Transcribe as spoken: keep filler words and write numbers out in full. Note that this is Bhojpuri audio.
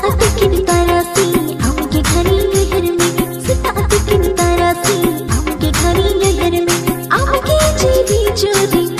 Sesaat kita rasi, amke घरी लहर में, sesaat kita rasi, amke घरी लहर में, amke जीवी चोरी